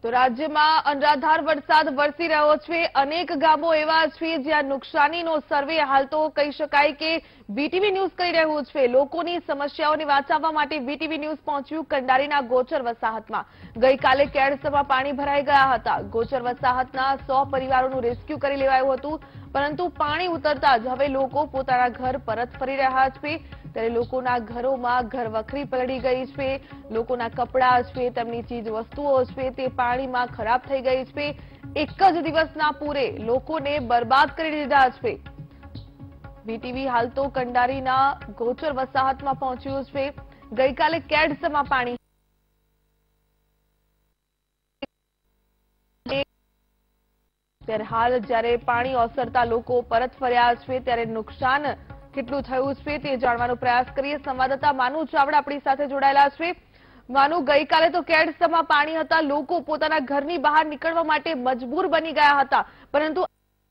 તો રાજ્યમાં અનરાધાર વરસાદ વરસી રહ્યો છે। અનેક ગામો એવા છે જ્યાં નુકસાનીનો સર્વે હાલ તો કહી શકાય કે વીટીવી ન્યૂઝ કરી રહ્યું છે। લોકોની સમસ્યાઓને વાંચવવા માટે વીટીવી ન્યૂઝ પહોંચ્યું કંડારીના ગોચર વસાહતમાં। ગઈકાલે કેડસમાં પાણી ભરાઈ ગયા હતા। ગોચર વસાહતના 100 પરિવારોનું રેસ્ક્યુ કરી લેવાયું હતું, પરંતુ પાણી ઉતરતા જ હવે લોકો પોતાના ઘર પરત ફરી રહ્યા છે। ત્યારે લોકોના ઘરોમાં ઘરવખરી પલળી ગઈ છે। લોકોના કપડાં છે, તેમની ચીજ વસ્તુઓ છે તે પાણીમાં ખરાબ થઈ ગઈ છે। એક જ દિવસના પૂરે લોકોને બરબાદ કરી દીધા છે। વીટીવી હાલ તો કંડારીના ગોચર વસાહતમાં પહોંચ્યું છે। ગઈકાલે કેડસમાં પાણી ત્યારે હાલ જ્યારે પાણી ઓસરતા લોકો પરત ફર્યા છે ત્યારે નુકસાન કેટલું થયું છે તે જાણવાનો પ્રયાસ કરીએ। સંવાદદાતા માનુ ચાવડા આપણી સાથે જોડાયેલા છે। માનુ, ગઈકાલે તો કેડસમાં પાણી હતા, લોકો પોતાના ઘરની બહાર નીકળવા માટે મજબૂર બની ગયા હતા, પરંતુ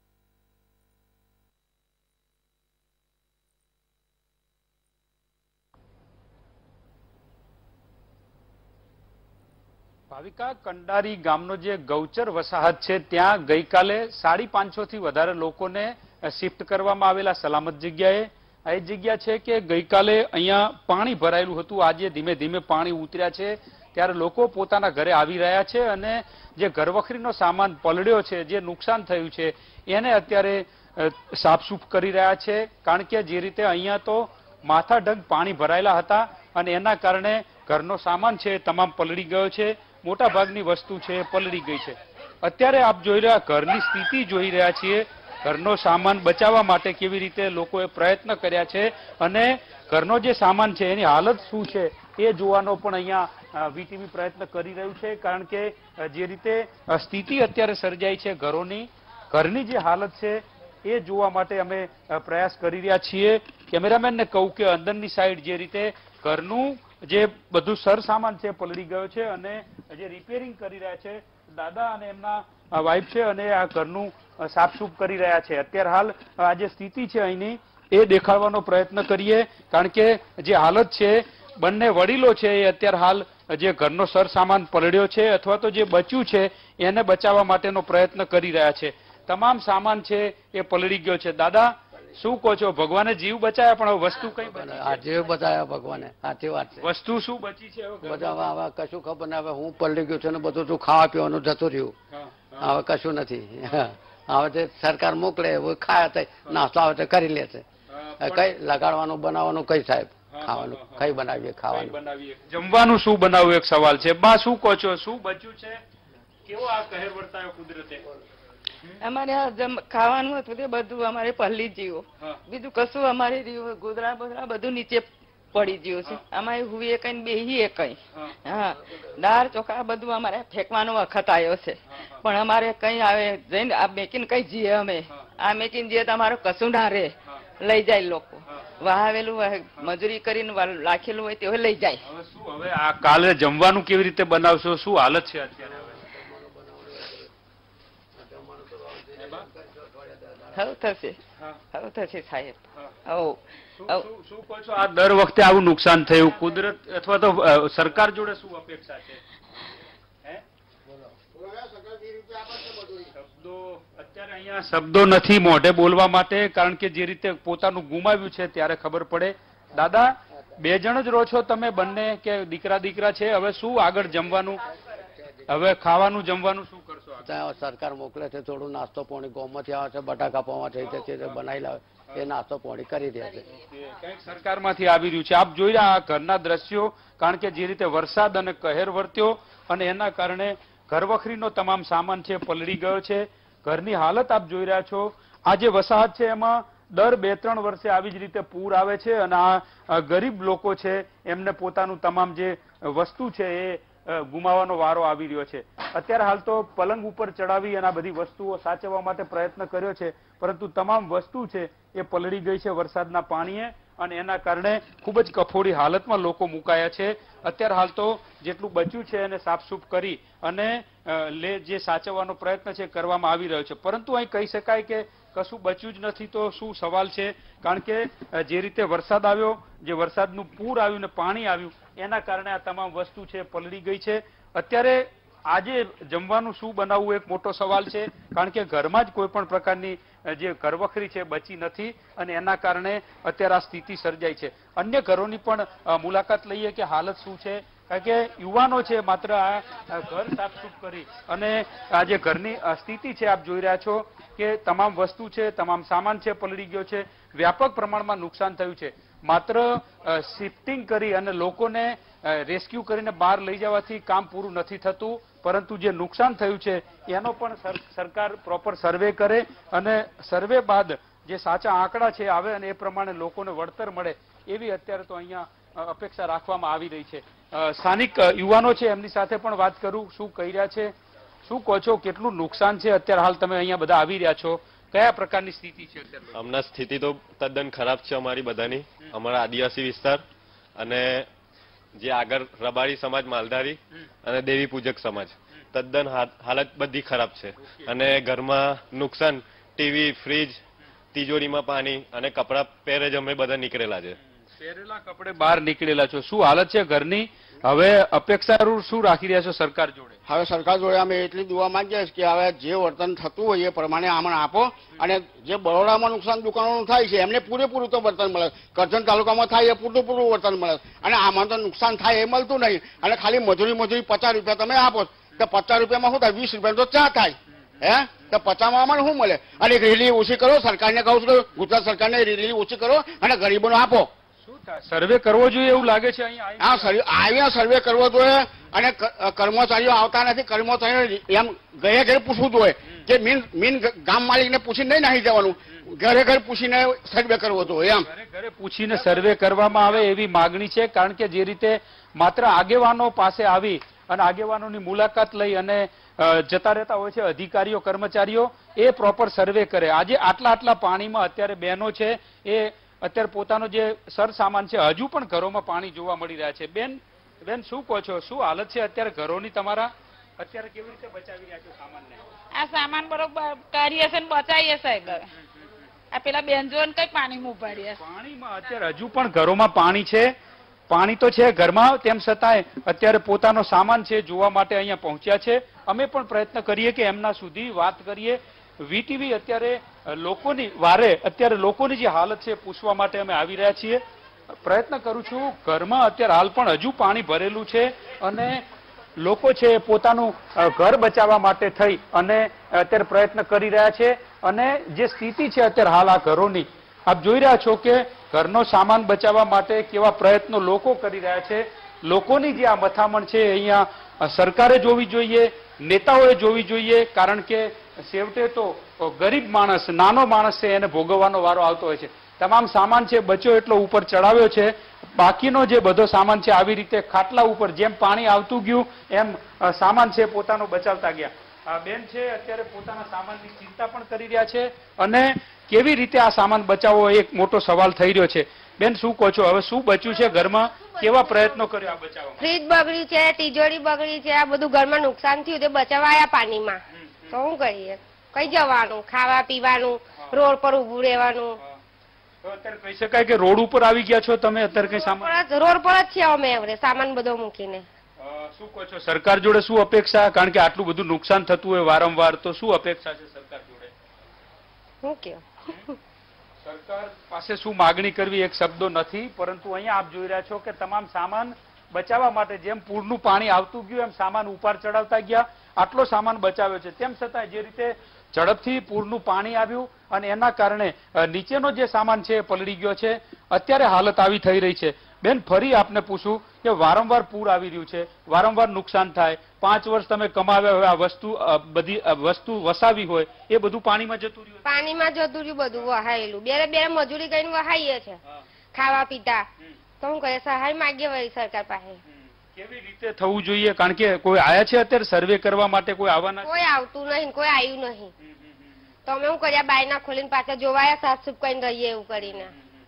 ભાવિકા, કંડારી ગામનો જે ગૌચર વસાહત છે ત્યાં ગઈકાલે 550 થી વધારે લોકોને શિફ્ટ કરવામાં આવેલા સલામત જગ્યાએ। આ એ જગ્યા છે કે ગઈકાલે અહીંયા પાણી ભરાયેલું હતું, આજે ધીમે ધીમે પાણી ઉતર્યા છે ત્યારે લોકો પોતાના ઘરે આવી રહ્યા છે અને જે ઘરવખરીનો સામાન પલળ્યો છે, જે નુકસાન થયું છે એને અત્યારે સાફસૂફ કરી રહ્યા છે। કારણ કે જે રીતે અહીંયા તો માથાઢગ પાણી ભરાયેલા હતા અને એના કારણે ઘરનો સામાન છે તમામ પલળી ગયો છે, મોટા ભાગની વસ્તુ છે પલળી ગઈ છે। અત્યારે આપ જોઈ રહ્યા ઘરની સ્થિતિ જોઈ રહ્યા છીએ, ઘરનો સામાન બચાવવા માટે કેવી રીતે લોકોએ પ્રયત્ન કર્યા છે અને ઘરનો જે સામાન છે એની હાલત શું છે એ જોવાનો પણ અહીંયા વીટીવી પ્રયત્ન કરી રહ્યું છે। કારણ કે જે રીતે સ્થિતિ અત્યારે સર્જાઈ છે ઘરની જે હાલત છે એ જોવા માટે અમે પ્રયાસ કરી રહ્યા છીએ। કેમેરામેનને કહું કે અંદરની સાઈડ જે રીતે ઘરનું જે બધું સરસામાન છે પલળી ગયો છે અને જે રિપેરિંગ કરી રહ્યા છે દાદા અને એમના વાઇફ છે અને આ ઘરનું સાફસૂફ કરી રહ્યા છે। અત્યારે હાલ આ જે સ્થિતિ છે અહીંની એ દેખાડવાનો પ્રયત્ન કરીએ, કારણ કે જે હાલત છે બંને વડીલો છે એ અત્યારે હાલ જે ઘરનો સરસામાન પલળ્યો છે અથવા તો જે બચ્યું છે એને બચાવવા માટેનો પ્રયત્ન કરી રહ્યા છે। તમામ સામાન છે એ પલળી ગયો છે। દાદા, શું કહો છો? ભગવાને જીવ બચાયા, પણ વસ્તુ કઈ બચી? જીવ બચાવ્યા ભગવાને, સાચી વાત છે। વસ્તુ શું બચી છે? બધા હવે કશું ખબર ના, હવે હું પલળી ગયું છે ને બધું તું ખાવા પીવાનું જતું રહ્યું, હવે કશું નથી। હવે તે સરકાર મોકલે એવું ખાય નાસ્તો આવે તો કરી લે છે, કઈ લગાડવાનું બનાવવાનું કઈ સાહેબ, ખાવાનું કઈ બનાવીએ, ખાવાનું બનાવીએ, જમવાનું શું બનાવવું એક સવાલ છે। બા, શું કહો છો? શું બચ્યું છે? કેવો આ કહેર વર્તાયો કુદરતે? અમારે ખાવાનું હતું તે બધું અમારે પલ્લી ગયું, બીજું કશું અમારે ગોદરા બોદરા બધું નીચે પડી ગયું છે। અમારે હુઈએ કઈ બેહીએ કઈ, હા, દાળ ચોખા બધું અમારે ફેંકવાનો વખત આવ્યો છે, પણ અમારે કઈ આવે જઈને આ મેકીને કઈ જઈએ, અમે આ મેકીને જઈએ તો અમારું કશું ના રે, લઈ જાય લોકો, વહાવેલું મજૂરી કરીને રાખેલું હોય તે લઈ જાય। હવે આ કાલે જમવાનું કેવી રીતે બનાવશો? શું હાલત છે અત્યારે? હવે થશે સાહેબ। શું કહો છો? આ દર વખતે આવું નુકસાન થયું, કુદરત અથવા તો સરકાર જોડે શું અપેક્ષા છે? અત્યારે અહીંયા શબ્દો નથી મોઢે બોલવા માટે, કારણ કે જે રીતે પોતાનું ગુમાવ્યું છે ત્યારે ખબર પડે। દાદા, 2 જણ જ રહો છો તમે બંને કે દીકરા છે? હવે શું આગળ જમવાનું, હવે ખાવાનું જમવાનું શું કરશો? સરકાર મોકલે છે થોડું નાસ્તો પાણી, ગોમાંથી આવે છે બટાકા પૌવા થઈ છે તે બનાવી લાવે, એ નાસ્તો પાણી કરી દે છે। કંઈક સરકારમાંથી આવી રહ્યું છે। આપ જોઈ રહ્યા આ ઘરના દ્રશ્યો, કારણ કે જે રીતે વરસાદ અને કહેર વર્ત્યો અને એના કારણે ઘરવખરીનો તમામ સામાન છે પલળી ગયો છે। ઘરની હાલત આપ જોઈ રહ્યા છો। આ જે વસાહત છે એમાં દર 2-3 વર્ષે આવી જ રીતે પૂર આવે છે અને આ ગરીબ લોકો છે એમને પોતાનું તમામ જે વસ્તુ છે એ ગુમાવવાનો વારો આવી રહ્યો છે। અત્યારે હાલ તો પલંગ ઉપર ચડાવી અને આ બધી વસ્તુઓ સાચવવા માટે પ્રયત્ન કર્યો છે, પરંતુ તમામ વસ્તુ છે એ પલળી ગઈ છે વરસાદના પાણીએ અને એના કારણે ખૂબ જ કફોડી હાલતમાં લોકો મુકાયા છે। અત્યારે હાલ તો જેટલું બચ્યું છે એને સાફસૂફ કરી અને જે સાચવવાનો પ્રયત્ન છે કરવામાં આવી રહ્યો છે, પરંતુ અહીં કહી શકાય કે કશું બચ્યું જ નથી તો શું સવાલ છે? કારણ કે જે રીતે વરસાદ આવ્યો, જે વરસાદનું પૂર આવ્યું ને પાણી આવ્યું એના કારણે આ તમામ વસ્તુ છે પલળી ગઈ છે। અત્યારે આજે જમવાનું શું બનાવવું એક મોટો સવાલ છે, કારણ કે ઘરમાં જ કોઈ પણ પ્રકારની જે ઘરવખરી છે બચી નથી અને એના કારણે અત્યારે આ સ્થિતિ સર્જાઈ છે. અન્ય ઘરોની પણ મુલાકાત લઈએ કે હાલત શું છે, કારણ કે યુવાનો છે માત્ર આ ઘર સાફસૂફ કરી અને આ જે ઘરની સ્થિતિ છે આપ જોઈ રહ્યા છો કે તમામ વસ્તુ છે, તમામ સામાન છે પલળી ગયો છે, વ્યાપક પ્રમાણમાં નુકસાન થયું છે. માત્ર શિફ્ટિંગ કરી અને લોકોને રેસ્ક્યુ કરીને બહાર લઈ જવાથી કામ પૂરું નથી થતું, પરંતુ જે નુકસાન થયું છે એનો પણ સરકાર પ્રોપર સર્વે કરે અને સર્વે બાદ જે સાચા આંકડા છે આવે અને એ પ્રમાણે લોકોને વળતર મળે એવી અત્યારે તો અહીંયા અપેક્ષા રાખવામાં આવી રહી છે. સ્થાનિક યુવાનો છે એમની સાથે પણ વાત કરું, શું કહી રહ્યા છે, શું કહો છો, કેટલું નુકસાન છે અત્યારે હાલ તમે અહીંયા બધા આવી રહ્યા છો, કયા પ્રકારની સ્થિતિ છે અત્યારે? હમણાં સ્થિતિ તો તદ્દન ખરાબ છે અમારી બધાની, અમારા આદિવાસી વિસ્તાર અને જે આગળ રબારી સમાજ, માલધારી અને દેવી પૂજક સમાજ, તદ્દન હાલત બધી ખરાબ છે અને ઘરમાં નુકસાન, ટીવી, ફ્રીજ, તિજોરીમાં પાણી અને કપડા પહેરે જ અમે બધા નીકળેલા છે. પહેરેલા કપડે બહાર નીકળેલા છો, શું હાલત છે ઘરની? હવે અપેક્ષા શું રાખી રહ્યા છો સરકાર જોડે? હવે સરકાર જોડે અમે એટલી દુઆ માંગીએ કે હવે જે વર્તન થતું હોય એ પ્રમાણે અમને આપો અને જે બરોડામાં નુકસાન દુકાનોનું થાય છે એમને પૂરેપૂરું તો વર્તન મળે, કરજણ તાલુકામાં થાય એ પૂરું વર્તન મળે અને આમાં તો નુકસાન થાય એ મળતું નહીં અને ખાલી મજૂરી 50 રૂપિયા તમે આપો તો 50 રૂપિયામાં શું થાય? 20 રૂપિયા તો ચા થાય. હે તો 50માં અમને શું મળે? અને રેલી ઓછી કરો, સરકારને કહું છું ગુજરાત સરકારને રેલી ઓછી કરો અને ગરીબોને આપો. સર્વે કરવો જોઈએ એવું લાગે છે અહીંયા? અહીંયા સર્વે કરવો જોઈએ અને કર્મચારીઓ આવતા નથી, કર્મચારીઓ એમ ઘરે ઘરે પૂછવું જોઈએ કે મીન ગામ માલિકને પૂછીને નહીં નાહી જવાનું, ઘરે ઘરે પૂછીને સર્વે કરવો જોઈએ. એમ ઘરે ઘરે પૂછીને સર્વે કરવામાં આવે એવી માગણી છે, કારણ કે જે રીતે માત્ર આગેવાનો પાસે આવી અને આગેવાનોની મુલાકાત લઈ અને જતા રહેતા હોય છે અધિકારીઓ, કર્મચારીઓ, એ પ્રોપર સર્વે કરે. આજે આટલા પાણીમાં અત્યારે બહેનો છે એ અત્યારે પોતાનો જે સરસામાન છે હજુ પણ ઘરોમાં પાણી જોવા મળી રહ્યા છે. બેન શું કહો છો, શું હાલત છે અત્યારે ઘરોની તમારા? અત્યારે કેવી રીતે બચાવી રહ્યા છો સામાનને? આ સામાન બરોબર કરીએ છે ને બચાવીએ સાહેબ. આ પેલા બેનજોન કઈ પાણીમાં ઉપાડીએ? પાણીમાં અત્યારે હજુ પણ ઘરોમાં પાણી છે, પાણી તો છે ઘરમાં, તેમ છતાંય અત્યારે પોતાનો સામાન છે જોવા માટે અહીંયા પહોંચ્યા છે. અમે પણ પ્રયત્ન કરીએ કે એમના સુધી વાત કરીએ. વીટીવી અત્યારે લોકોની વારે અત્યારે લોકોની જે હાલત છે પૂછવા માટે અમે આવી રહ્યા છીએ. પ્રયત્ન કરું છું, ઘરમાં અત્યારે હાલ પણ હજુ પાણી ભરેલું છે અને લોકો છે પોતાનું ઘર બચાવવા માટે થઈ અને અત્યારે પ્રયત્ન કરી રહ્યા છે. અને જે સ્થિતિ છે અત્યારે હાલ આ ઘરોની આપ જોઈ રહ્યા છો કે ઘરનો સામાન બચાવવા માટે કેવા પ્રયત્નો લોકો કરી રહ્યા છે. લોકોની જે આ મથામણ છે અહીંયા સરકારે જોવી જોઈએ, નેતાઓએ જોવી જોઈએ, કારણ કે છેવટે તો ગરીબ માણસ, નાનો માણસ છે એને ભોગવવાનો વારો આવતો હોય છે. તમામ સામાન છે બચ્યો એટલો ઉપર ચડાવ્યો છે, બાકીનો જે બધો સામાન છે આવી રીતે ખાટલા ઉપર જેમ પાણી આવતું ગયું એમ સામાન છે પોતાનો બચાવતા ગયા. આ બેન છે અત્યારે પોતાના સામાનની ચિંતા પણ કરી રહ્યા છે અને કેવી રીતે આ સામાન બચાવવો એક મોટો સવાલ થઈ રહ્યો છે. બેન શું કહો છો, હવે શું બચ્યું છે ઘરમાં, કેવા પ્રયત્નો કર્યો આ બચાવવા? ફ્રીજ બગડી છે, તિજોરી બગડી છે, આ બધું ઘરમાં નુકસાન થયું તે બચાવાયા પાણીમાં. તો શું કરીએ? કઈ જવાનું? ખાવા પીવાનું, રોડ પર ઉભું રહેવાનું. અત્યારે કહી શકાય કે રોડ ઉપર આવી ગયા છો તમે અત્યારે? કઈ સામાન રોડ પર જ છે અમે હવે સામાન બધો મૂકીને. શું કહો છો સરકાર જોડે શું અપેક્ષા, કારણ કે આટલું બધું નુકસાન થતું હોય વારંવાર, તો શું અપેક્ષા છે સરકાર જોડે? શું કેવું? સરકાર પાસે શું માગણી કરવી એક શબ્દો નથી, પરંતુ અહીંયા આપ જોઈ રહ્યા છો કે તમામ સામાન બચાવવા માટે જેમ પૂરનું પાણી આવતું ગયું એમ સામાન ઉપર ચડાવતા ગયા. આટલો સામાન બચાવ્યો છે, તેમ છતાં જે રીતે ઝડપથી પૂરનું પાણી આવ્યું અને એના કારણે નીચેનો જે સામાન છે પલળી ગયો છે. અત્યારે હાલત આવી થઈ રહી છે. બેન ફરી આપને પૂછું કે વારંવાર પૂર આવી રહ્યું છે, વારંવાર નુકસાન થાય, 5 વર્ષ તમે કમાવ્યા હોય, આ બધી વસ્તુ વસાવી હોય એ બધું પાણીમાં જતું રહ્યું? પાણીમાં જતું રહ્યું બધું, વહાયેલું. બે મજૂરી કરીને વહાઈએ છે, ખાવા પીતા. તો હું કહે સહાય માગીએ વળી સરકાર પાસે. કેવી રીતે થવું જોઈએ, કારણ કે કોઈ આયા છે અત્યારે સર્વે કરવા માટે? કોઈ આવવાના? કોઈ આવતું નહીં, કોઈ આવ્યું નહીં. તો અમે શું કર્યા, બાયના ખોલીને પાછા જોવાયા, સાફ સુફ કરીને રહીએ એવું કરીને.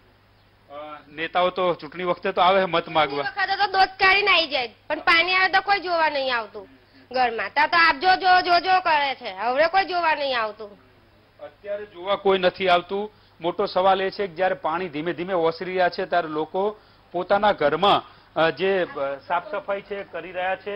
નેતાઓ તો ચૂંટણી વખતે તો આવે મત માંગવા, વખતે તો દોત કાઢીને આવી જાય, પણ પાણી આવે તો કોઈ જોવા નહીં આવતું ઘરમાં. ત્યાં તો આપ જો કરે છે, હવે કોઈ જોવા નહીં આવતું. અત્યારે જોવા કોઈ નથી આવતું. મોટો સવાલ એ છે કે જયારે પાણી ધીમે ધીમે ઓસરી રહ્યા છે ત્યારે લોકો પોતાના ઘરમાં જે સાફ સફાઈ છે કરી રહ્યા છે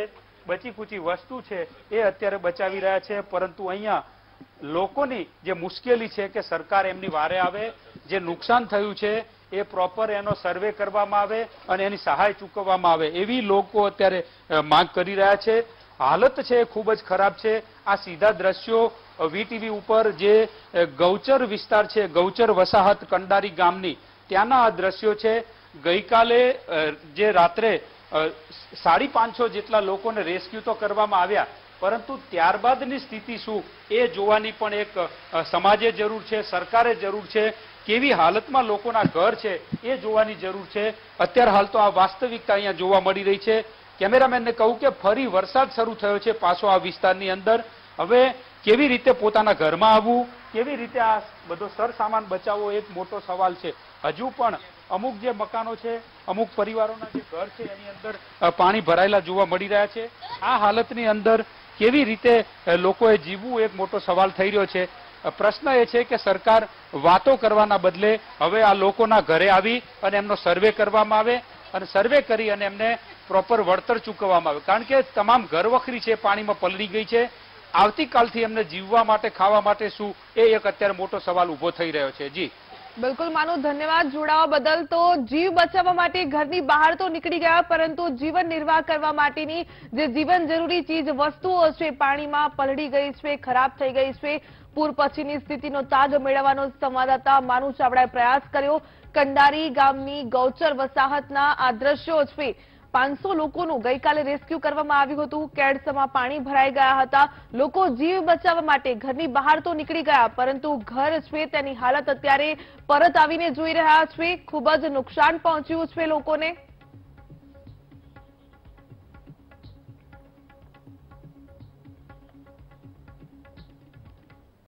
બચી કુચી વસ્તુ છે એ અત્યારે બચાવી રહ્યા છે, પરંતુ અહીંયા લોકોની જે મુશ્કેલી છે કે સરકાર એમની વારે આવે, જે નુકસાન થયું છે એ પ્રોપર એનો સર્વે કરવામાં આવે અને એની સહાય ચૂકવવામાં આવે, એવી લોકો અત્યારે માંગ કરી રહ્યા છે. હાલત છે એ ખૂબ જ ખરાબ છે. આ સીધા દ્રશ્યો વીટીવી ઉપર જે ગૌચર વિસ્તાર છે, ગૌચર વસાહત કંડારી ગામની, ત્યાંના આ દ્રશ્યો છે. ગઈકાલે જે રાત્રે 550 જેટલા લોકોને રેસ્ક્યુ તો કરવામાં આવ્યા, પરંતુ ત્યારબાદની સ્થિતિ શું એ જોવાની પણ એક સમાજે જરૂર છે, સરકારે જરૂર છે. કેવી હાલતમાં લોકોના ઘર છે એ જોવાની જરૂર છે. અત્યારે હાલ તો આ વાસ્તવિકતા અહીંયા જોવા મળી રહી છે. કેમેરામેનને કહું કે ફરી વરસાદ શરૂ થયો છે પાછો આ વિસ્તારની અંદર. હવે કેવી રીતે પોતાના ઘરમાં આવવું, કેવી રીતે આ બધો સરસામાન બચાવવો, એક મોટો સવાલ છે. હજુ પણ અમુક જે મકાનો છે, અમુક પરિવારોના જે ઘર છે એની અંદર પાણી ભરાયેલા જોવા મળી રહ્યા છે. આ હાલતની અંદર કેવી રીતે લોકોએ જીવવું એક મોટો સવાલ થઈ રહ્યો છે. પ્રશ્ન એ છે કે સરકાર વાતો કરવાના બદલે હવે આ લોકોના ઘરે આવી અને એમનો સર્વે કરવામાં આવે અને સર્વે કરી અને એમને પ્રોપર વળતર ચૂકવવામાં આવે, કારણ કે તમામ ઘરવખરી છે પાણીમાં પલળી ગઈ છે. આવતીકાલથી એમને જીવવા માટે, ખાવા માટે શું, એ એક અત્યારે મોટો સવાલ ઉભો થઈ રહ્યો છે. જી બિલકુલ માનુ, ધન્યવાદ જોડાવા બદલ. તો જીવ બચાવવા માટે ઘરની બહાર તો નીકળી ગયા, પરંતુ જીવન નિર્વાહ કરવા માટેની જે જીવન જરૂરી ચીજ વસ્તુઓ છે પાણીમાં પલળી ગઈ છે, ખરાબ થઈ ગઈ છે. પૂર પછીની સ્થિતિનો તાગ મેળવવાનો સંવાદદાતા માનુ ચાવડાએ પ્રયાસ કર્યો. કંડારી ગામની ગૌચર વસાહતના આ દ્રશ્યો છે. 500 લોકોનું ગઈકાલે રેસ્ક્યુ કરવામાં આવ્યું હતું. કેડસમાં પાણી ભરાઈ ગયા હતા. લોકો જીવ બચાવવા માટે ઘરની બહાર તો નીકળી ગયા, પરંતુ ઘર છે તેની હાલત અત્યારે પરત આવીને જોઈ રહ્યા છે. ખૂબ જ નુકસાન પહોંચ્યું છે લોકોને.